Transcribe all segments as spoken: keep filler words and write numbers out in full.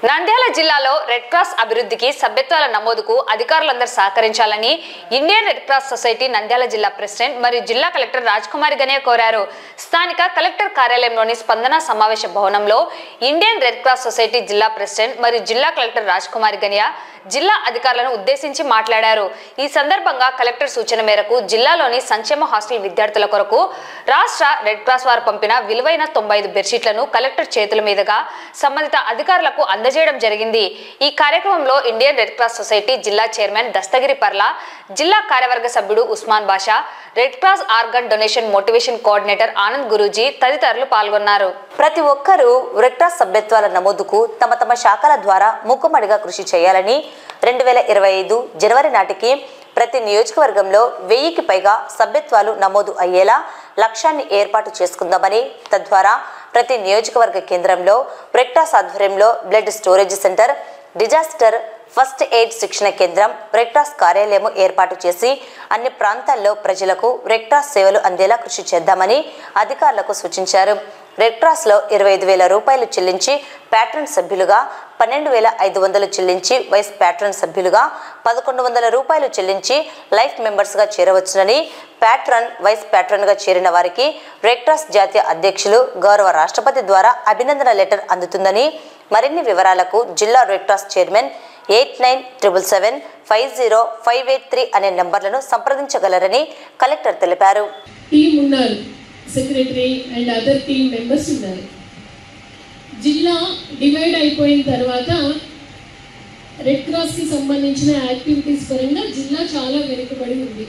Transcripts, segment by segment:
నంద్యాల జిల్లాలో red cross అభివృద్ధికి సభ్యత్వాల నమోదుకు అధికారులందరూ సహకరించాలని Indian Red Cross Society Nandyal జిల్లా ప్రెసిడెంట్ మరియు జిల్లా కలెక్టర్ రాజ్కుమారి గనే కోరారు. స్థానిక కలెక్టర్ కార్యాలయంలోని స్పందన సమావేశ భవనంలో ఇండియన్ రెడ్ క్రాస్ సొసైటీ జిల్లా ప్రెసిడెంట్ మరియు జిల్లా కలెక్టర్ రాజ్కుమారి గనియా జిల్లా అధికారులను ఉద్దేశించి మాట్లాడారు. ఈ సందర్భంగా కలెక్టర్ సూచన మేరకు జిల్లాలోని సంక్షేమ హాస్టల్ విద్యార్థుల కొరకు రాష్ట్ర రెడ్ క్రాస్ వారు పంపిన విలువైన తొంభై ఐదు బెడ్షీట్లను కలెక్టర్ చేతుల మీదుగా సంబంధిత అధికారులకు అందజేయడం జరిగింది. ఈ కార్యక్రమంలో ఇండియన్ రెడ్ క్రాస్ సొసైటీ జిల్లా చైర్మన్ దస్తగిరి పర్ల, జిల్లా కార్యవర్గ సభ్యుడు Usman Basha, Red Cross organ donation motivation coordinator Anand Guruji తదితరులు పాల్గొన్నారు. ప్రతి ఒక్కరూ రెడ్ క్రాస్ సభ్యత్వాల నమోదుకు తమ తమ శాఖల ద్వారా మూకుమ్మడిగా కృషి చేయాలని రెండు వేల ఇరవై ఐదు జనవరి నాటికి ప్రతి నియోజకవర్గంలో వెయ్యికి పైగా సభ్యత్వాలు నమోదు అయ్యేలా లక్ష్యాన్ని ఏర్పాటు చేసుకుందామని, తద్వారా ప్రతి నియోజకవర్గ కేంద్రంలో రెడ్ క్రాస్ ఆధ్వర్యంలో blood storage centre, disaster first aid శిక్షణ కేంద్రం, రెడ్ క్రాస్ కార్యాలయం ఏర్పాటు చేసి అన్ని ప్రాంతాల్లో ప్రజలకు రెడ్ క్రాస్ సేవలు అందేలా కృషి చేద్దామని అధికారులకు సూచించారు. రెడ్ క్రాస్లో ఇరవై ఐదు వేల రూపాయలు చెల్లించి ప్యాట్రన్ సభ్యులుగా, పన్నెండు వేల ఐదు వందలు చెల్లించి వైస్ ప్యాట్రన్ సభ్యులుగా, పదకొండు వందల రూపాయలు చెల్లించి లైఫ్ మెంబర్స్గా చేరవచ్చునని, ప్యాట్రన్ వైస్ ప్యాట్రన్గా చేరిన వారికి రెడ్ క్రాస్ జాతీయ అధ్యక్షులు గౌరవ రాష్ట్రపతి ద్వారా అభినందన లెటర్ అందుతుందని, మరిన్ని వివరాలకు జిల్లా Red Cross chairman eight nine triple seven five zero five eight three అనే నంబర్లను సంప్రదించగలరని కలెక్టర్ తెలిపారు. Secretary and other team members ఉన్నారు. జిల్లా డివైడ్ అయిపోయిన తర్వాత రెడ్ క్రాస్కి సంబంధించిన యాక్టివిటీస్ పరంగా జిల్లా చాలా వెనుకబడి ఉంది.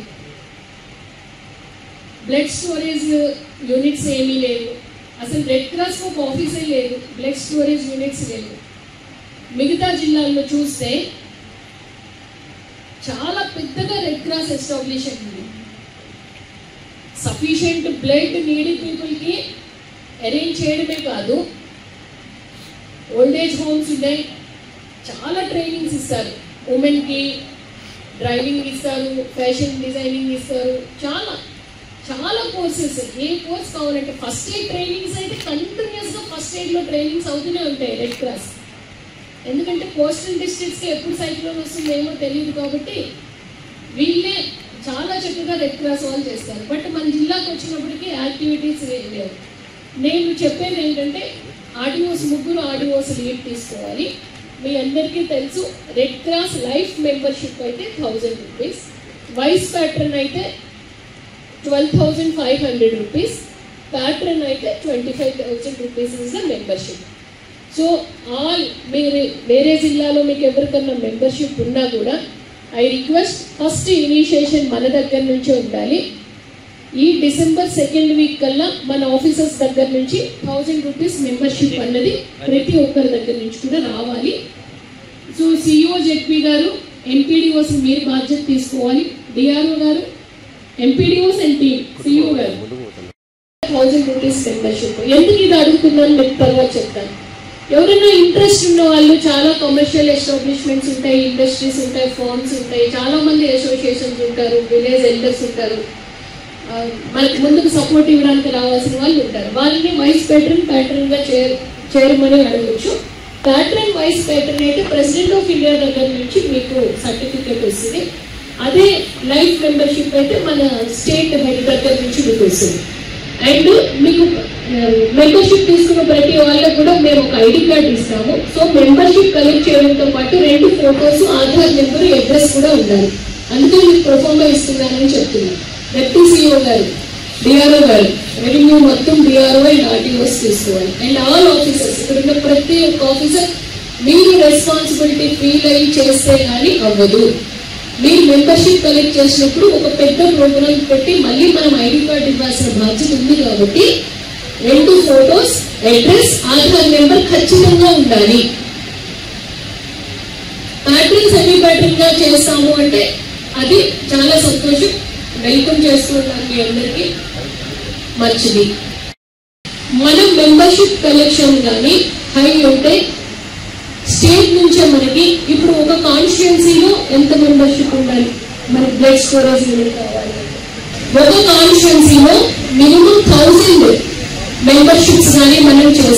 బ్లడ్ స్టోరేజ్ యూనిట్స్ ఏమీ లేవు. అసలు రెడ్ క్రాస్ ఒక ఆఫీసే లేదు, బ్లడ్ స్టోరేజ్ యూనిట్స్ లేవు. మిగతా జిల్లాల్లో చూస్తే చాలా పెద్దగా రెడ్ క్రాస్ ఎస్టాబ్లిష్ అయింది. సఫిషియంట్ బ్లడ్ నీడీ పీపుల్కి అరేంజ్ చేయడమే కాదు, ఓల్డేజ్ హోమ్స్ ఉన్నాయి, చాలా ట్రైనింగ్స్ ఇస్తారు. ఉమెన్కి డ్రైవింగ్ ఇస్తారు, ఫ్యాషన్ డిజైనింగ్ ఇస్తారు, చాలా చాలా కోర్సెస్. ఏ కోర్స్ కావాలంటే ఫస్ట్ ఎయిడ్ ట్రైనింగ్స్ అయితే కంటిన్యూస్గా ఫస్ట్ ఎయిడ్లో ట్రైనింగ్స్ అవుతూనే ఉంటాయి రెడ్ క్రాస్. ఎందుకంటే కోస్టల్ డిస్ట్రిక్ట్స్కి ఎప్పుడు సైక్లోన్ వస్తుందో ఏమో తెలియదు కాబట్టి వీళ్ళే చాలా చక్కగా రెడ్ క్రాస్ వాళ్ళు చేస్తారు. బట్ మన జిల్లాకు వచ్చినప్పటికీ యాక్టివిటీస్ లేవు. నేను చెప్పేది ఏంటంటే ఆర్డీఓస్ ముగ్గురు ఆర్డీఓస్ లీడ్ తీసుకోవాలి. మీ అందరికీ తెలుసు రెడ్ క్రాస్ లైఫ్ మెంబర్షిప్ అయితే థౌజండ్ రూపీస్, వైస్ ప్యాట్రన్ అయితే twelve thousand five hundred rupees, patron అయితే twenty five thousand rupees is the membership. So all మీరు వేరే జిల్లాలో మీకు ఎవరికన్నా మెంబర్షిప్ ఉన్నా కూడా ఐ రిక్వెస్ట్ ఫస్ట్ ఇనిషియేషన్ మన దగ్గర నుంచే ఉండాలి. ఈ డిసెంబర్ సెకండ్ వీక్ కల్లా మన ఆఫీసర్స్ దగ్గర నుంచి థౌజండ్ రూపీస్ మెంబర్షిప్ అన్నది ప్రతి ఒక్కరి దగ్గర నుంచి కూడా రావాలి. సో సిఇఓ జెడ్పీ గారు, ఎంపీడీఓస్ మీరు బాధ్యత తీసుకోవాలి. డిఆర్ఓ గారు, ఎంపీడీఓస్ అండ్ టీమ్, సిఇఓ గారు థౌజండ్ రూపీస్ మెంబర్షిప్. ఎందుకు ఇది అడుగుతున్నాను మీకు తర్వాత చెప్తాను. ఎవరైనా ఇంట్రెస్ట్ ఉన్న వాళ్ళు, చాలా కమర్షియల్ ఎస్టాబ్లిష్మెంట్స్ ఉంటాయి, ఇండస్ట్రీస్ ఉంటాయి, ఫార్మ్స్ ఉంటాయి, చాలా మంది అసోసియేషన్స్ ఉంటారు, విలేజ్ ఎల్డర్స్ ఉంటారు, మనకి ముందుకు సపోర్ట్ ఇవ్వడానికి రావాల్సిన వాళ్ళు ఉంటారు. వాళ్ళని వైస్ ప్యాట్రన్ ప్యాట్రన్గా చేర్ చేరమని అడగచ్చు. ప్యాట్రన్ వైస్ ప్యాట్రన్ అయితే ప్రెసిడెంట్ ఆఫ్ ఇండియా దగ్గర నుంచి మీకు సర్టిఫికేట్ వస్తుంది. అదే లైఫ్ మెంబర్షిప్ అయితే మన స్టేట్ హెడ్ దగ్గర నుంచి మీకు వస్తుంది. అండ్ మీకు మెంబర్షిప్ తీసుకున్న ప్రతి వాళ్ళకు కూడా మేము ఒక ఐడి కార్డ్ ఇస్తాము. సో మెంబర్షిప్ కలెక్ట్ చేయడంతో పాటు రెండు ఫోటోస్, ఆధార్ నెంబర్, అడ్రస్ కూడా ఉండాలి. అందుకే మీకు ప్రొఫార్మా ఇస్తున్నానని చెప్తున్నాను. డెప్యూటీ సిఇఓ గారు, డిఆర్ఓ గారు, రెవెన్యూ మొత్తం డిఆర్ఓ అండ్ ఆర్టీఓస్ తీసుకోవాలి. అండ్ ఆల్ ఆఫీసర్స్, ఇక్కడ ఉన్న ప్రతి ఒక్క ఆఫీసర్ మీరు రెస్పాన్సిబిలిటీ ఫీల్ అయ్యి చేస్తే కానీ అవ్వదు. మీరు మెంబర్షిప్ కలెక్ట్ చేసినప్పుడు ఒక పెద్ద ప్రోగ్రామ్ పెట్టి మళ్ళీ మనం ఐడి కార్డు ఇవ్వాల్సిన బాధ్యత ఉంది కాబట్టి రెండు ఫోటోస్, అడ్రస్, ఆధార్ నెంబర్ ఖచ్చితంగా ఉండాలి. ప్యాట్రన్ సెమీ ప్యాట్రన్ గా చేస్తాము అంటే అది చాలా సంతోషం, వెల్కమ్ చేస్తున్నాను మీ అందరికీ, మంచిది. మనం మెంబర్షిప్ కలెక్షన్ కానీ హై ఉంటే స్టేట్ నుంచే మనకి ఇప్పుడు ఒక కాన్స్టిట్యుయెన్సీలో ఎంత మెంబర్షిప్ ఉండాలి, మనకి బ్లడ్ స్టోరేజ్ యూనిట్ కావాలి. ఒక కాన్స్టిట్యుయెన్సీలో మినిమం థౌజండ్ మెంబర్షిప్స్ కానీ మనం చేస్తే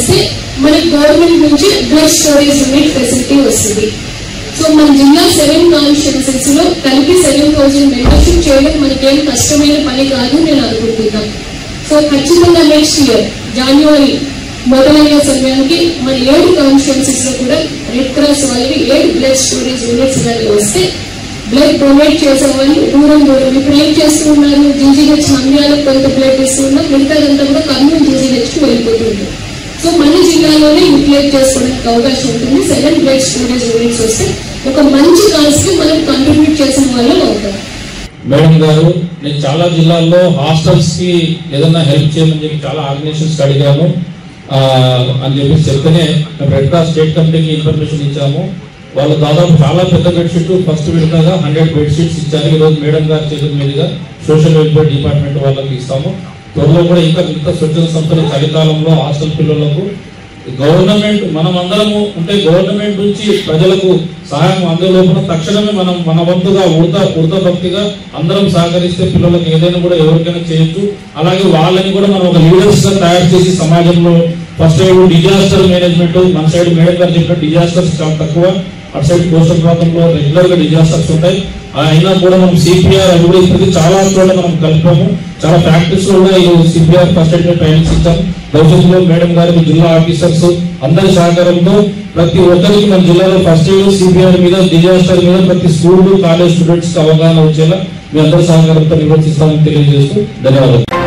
మనకి గవర్నమెంట్ నుంచి బ్లడ్ స్టోరేజ్ యూనిట్ ఫెసిలిటీ వస్తుంది. సో మన జిల్లా సెవెన్ కాన్స్టిట్యున్సీస్ లో కలిపి సెవెన్ థౌసండ్ మెంబర్షిప్ చేయడం మనకేం కష్టమైన పని కాదు నేను అనుకుంటున్నాను. సో ఖచ్చితంగా నెక్స్ట్ ఇయర్ జనవరి మొదలయ్యే సమయానికి మన ఏడు కాన్స్టిట్యున్సీస్ లో కూడా రెడ్ క్రాస్ వాళ్ళకి ఏడు బ్లడ్ స్టోరేజ్ యూనిట్స్ కానీ వస్తే బ్లడ్ డొనేట్ చేసే వాళ్ళు దూరం దూరం ఇప్పుడు ఏం చేస్తున్నారు, జీజీహెచ్ నంద్యాలకు కొంత బ్లడ్ ఇస్తున్నారు, మిగతాదంతా కూడా కర్నూలు జీజీహెచ్ కి వెళ్ళిపోతుంది. సో మన జిల్లాలోనే యూటిలైజ్ చేసుకోవడానికి అవకాశం ఉంటుంది. సెవెన్ బ్లడ్ స్టోరేజ్ యూనిట్స్ వస్తే ఒక మంచి కాజ్ కి మనం కంట్రిబ్యూట్ చేసిన వాళ్ళు అవుతాం. మేడం గారు, నేను చాలా జిల్లాల్లో హాస్టల్స్ కి ఏదైనా హెల్ప్ చేయమని చెప్పి చాలా ఆర్గనైజేషన్స్ అడిగాము అని చెప్పి చెప్తేనే రెడ్ క్రాస్ స్టేట్ కమిటీకి ఇన్ఫర్మేషన్ ఇచ్చాము. వాళ్ళు దాదాపు చాలా పెద్ద బెడ్షీట్ ఫస్ట్ విడతగా హండ్రెడ్ బెడ్షీట్స్ ఇచ్చారు. ఈరోజు మేడం గారి చేతుల మీదుగా సోషల్ వెల్ఫేర్ డిపార్ట్మెంట్ వాళ్ళకి ఇస్తాము. త్వరలో కూడా ఇంకా మిగతా స్వచ్ఛంద సంస్థలు చలికాలంలో హాస్టల్ పిల్లలకు గవర్నమెంట్ మనం అందరము ఉంటే గవర్నమెంట్ నుంచి ప్రజలకు సహాయం అందులోపల తక్షణమే మనం మన వంతుగా ఉడత ఉడత భక్తిగా అందరం సహకరిస్తే పిల్లలకు ఏదైనా కూడా ఎవరికైనా చేయొచ్చు. అలాగే వాళ్ళని కూడా మనం ఒక లీడర్స్ గా తయారు చేసి సమాజంలో ఫస్ట్ ఎయిడ్ డిజాస్టర్ మేనేజ్మెంట్ మన సైడ్ మేడం గారు చెప్పిన డిజాస్టర్స్ చాలా తక్కువ, అటు సైడ్ కోస్టల్ ప్రాంతంలో రెగ్యులర్ గా డిజాస్టర్స్ ఉంటాయి. అయినా కూడా మనం సిపిఆర్ అది కూడా ఇప్పటికీ చాలా చోట్ల మనం కలిపాము. చాలా ప్రాక్టీస్ లో కూడా ఈ సిపిఆర్ ఫస్ట్ ఎయిడ్ ట్రైనింగ్స్ ఇచ్చాం. భవిష్యత్తులో మేడం గారి జిల్లా ఆఫీసర్స్ అందరి సహకారంతో ప్రతి ఒక్కరికి మన జిల్లాలో ఫస్ట్ ఎయిడ్ సిపిఆర్ మీద డిజాస్టర్ మీద ప్రతి స్కూల్ కాలేజ్ స్టూడెంట్స్ కి అవగాహన వచ్చేలా మీ అందరి సహకారంతో నిర్వర్తిస్తామని తెలియజేస్తూ ధన్యవాదాలు.